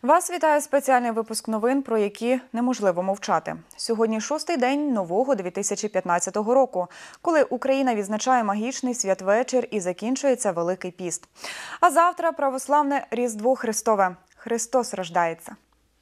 Вас вітає спеціальний випуск новин, про які неможливо мовчати. Сьогодні 6-й день нового 2015 року, коли Україна відзначає магічний святвечір і закінчується Великий піст. А завтра православне Різдво Христове. Христос рождається.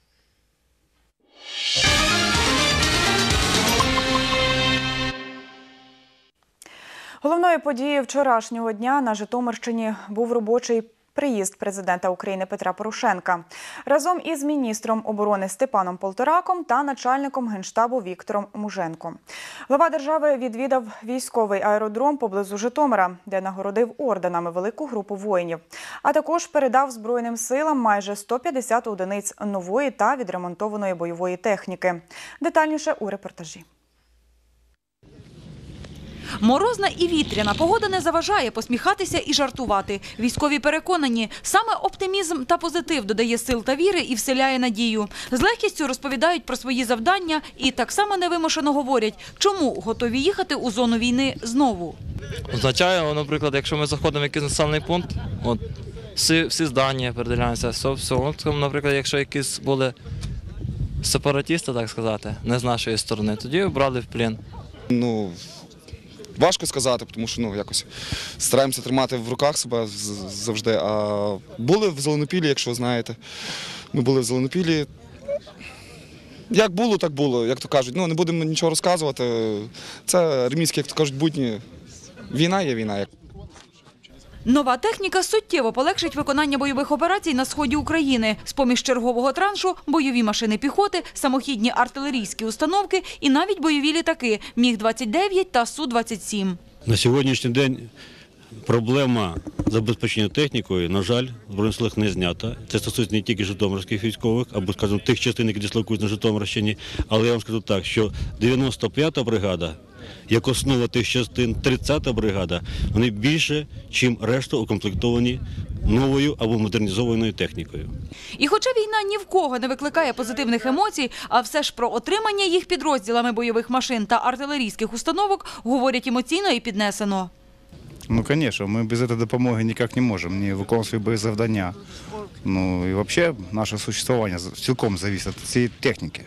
Головною подією вчорашнього дня на Житомирщині був робочий приїзд президента України Петра Порошенка. Разом із міністром оборони Степаном Полтораком та начальником Генштабу Віктором Муженком. Глава держави відвідав військовий аеродром поблизу Житомира, де нагородив орденами велику групу воїнів. А також передав Збройним силам майже 150 одиниць нової та відремонтованої бойової техніки. Детальніше у репортажі. Морозна і вітряна погода не заважає посміхатися і жартувати. Військові переконані, саме оптимізм та позитив додає сил та віри і вселяє надію. З легкістю розповідають про свої завдання і так само невимушено говорять, чому готові їхати у зону війни знову. Означає, наприклад, якщо ми заходимо в якийсь населений пункт, всі здання переділяються, все. Наприклад, якщо якісь були сепаратисти, так сказати, не з нашої сторони, тоді брали в плен. Важко сказати, тому що якось стараємося тримати в руках себе завжди. А були в Зеленопіллі, якщо знаєте. Ми були в Зеленопіллі. Як було, так було, як то кажуть. Не будемо нічого розказувати. Це армійські, як то кажуть, будні. Війна є війна. Нова техніка суттєво полегшить виконання бойових операцій на сході України. З-поміж чергового траншу – бойові машини піхоти, самохідні артилерійські установки і навіть бойові літаки Міг-29 та Су-27. На сьогоднішній день проблема забезпечення технікою, на жаль, в Збройних силах не знята. Це стосується не тільки житомирських військових, або, скажімо, тих частин, які дислокують на Житомирщині. Але я вам скажу так, що 95-та бригада, як основа тих частин, 30-та бригада, вони більше, ніж решта укомплектовані новою або модернізованою технікою. І хоча війна ні в кого не викликає позитивних емоцій, а все ж про отримання їх підрозділами бойових машин та артилерійських установок говорять емоційно і піднесено. Звісно, ми без цієї допомоги ніяк не можемо, не виконувати свої боєзавдання. І взагалі наше существування цілком залежить від цієї техніки.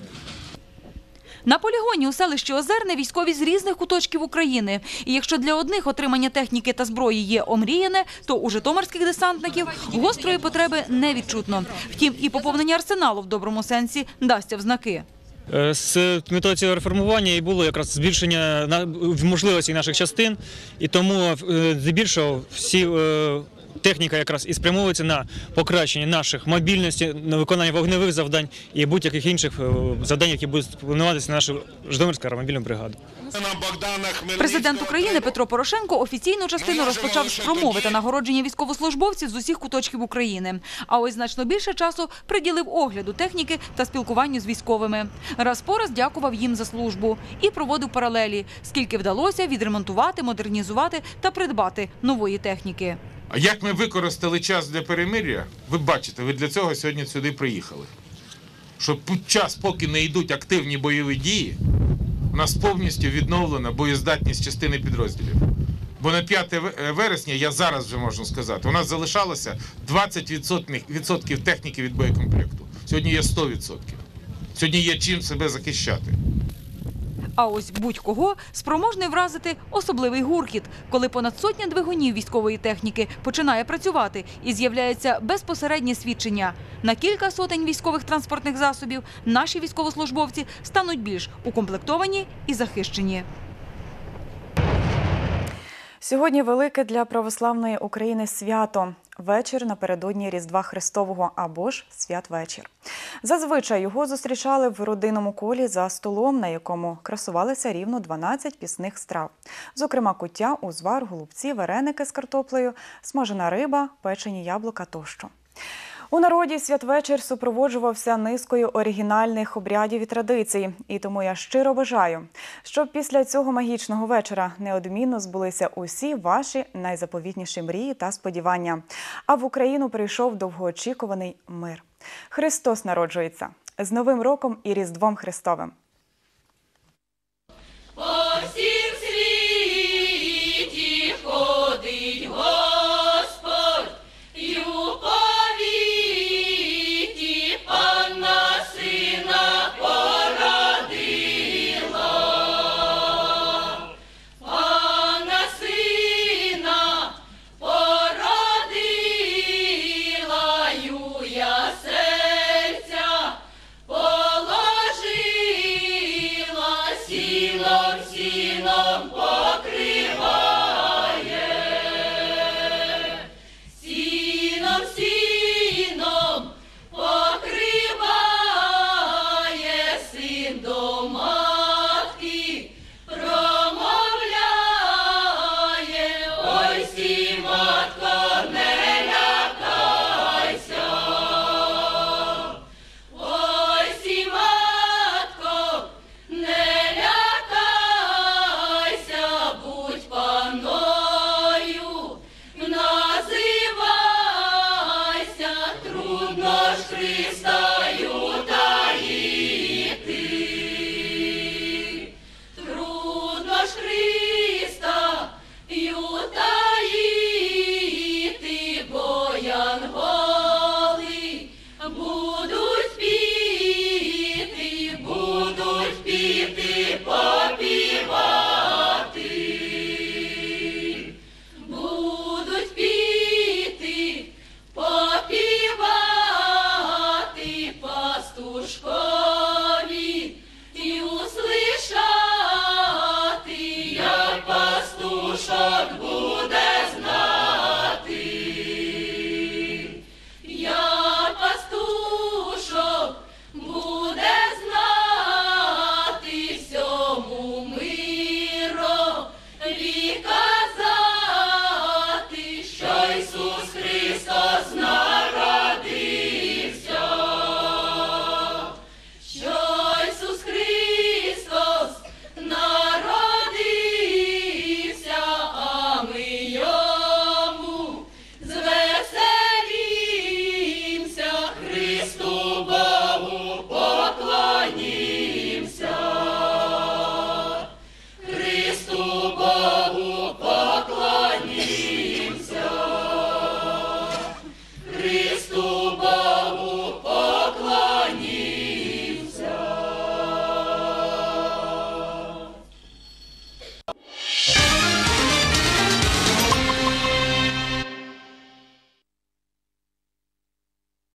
На полігоні у селищі Озерне військові з різних куточків України. І якщо для одних отримання техніки та зброї є омріяне, то у житомирських десантників гострої потреби не відчутно. Втім, і поповнення арсеналу в доброму сенсі дасться в знаки. З метою цього реформування і було якраз збільшення можливостей наших частин, і тому здебільшого всі техніка якраз і спрямовується на покращення наших мобільності, на виконання вогневих завдань і будь-яких інших завдань, які будуть плануватися на нашу Житомирську аеромобільну бригаду. Президент України Петро Порошенко офіційну частину розпочав з промови та нагородження військовослужбовців з усіх куточків України. А ось значно більше часу приділив огляду техніки та спілкуванню з військовими. Раз по раз дякував їм за службу і проводив паралелі, скільки вдалося відремонтувати, модернізувати та придбати нової техніки. А як ми використали час для перемир'я, ви бачите, ви для цього сьогодні сюди приїхали. Щоб під час, поки не йдуть активні бойові дії, у нас повністю відновлена боєздатність частини підрозділів. Бо на 5 вересня, я зараз вже можу сказати, у нас залишалося 20% техніки від боєкомплекту. Сьогодні є 100%. Сьогодні є чим себе захищати. А ось будь-кого спроможний вразити особливий гуркіт, коли понад сотня двигунів військової техніки починає працювати і з'являється безпосереднє свідчення. На кілька сотень військових транспортних засобів наші військовослужбовці стануть більш укомплектовані і захищені. Сьогодні велике для православної України свято – вечір напередодні Різдва Христового або ж святвечір. Зазвичай його зустрічали в родинному колі за столом, на якому красувалися рівно 12 пісних страв. Зокрема, куття, узвар, голубці, вареники з картоплею, смажена риба, печені яблука тощо. У народі святвечір супроводжувався низкою оригінальних обрядів і традицій. І тому я щиро бажаю, щоб після цього магічного вечора неодмінно збулися усі ваші найзаповітніші мрії та сподівання. А в Україну прийшов довгоочікуваний мир. Христос народжується! З Новим роком і Різдвом Христовим! По всім світі ходить